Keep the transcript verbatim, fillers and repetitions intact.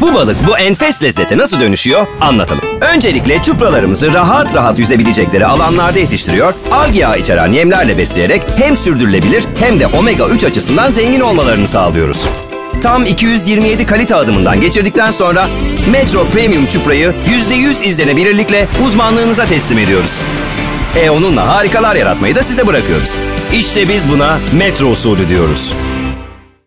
Bu balık bu enfes lezzete nasıl dönüşüyor? Anlatalım. Öncelikle çupralarımızı rahat rahat yüzebilecekleri alanlarda yetiştiriyor, alg yağı içeren yemlerle besleyerek hem sürdürülebilir hem de omega üç açısından zengin olmalarını sağlıyoruz. Tam iki yüz yirmi yedi kalite adımından geçirdikten sonra Metro Premium çuprayı yüzde yüz izlenebilirlikle uzmanlığınıza teslim ediyoruz. E onunla harikalar yaratmayı da size bırakıyoruz. İşte biz buna Metro usulü diyoruz.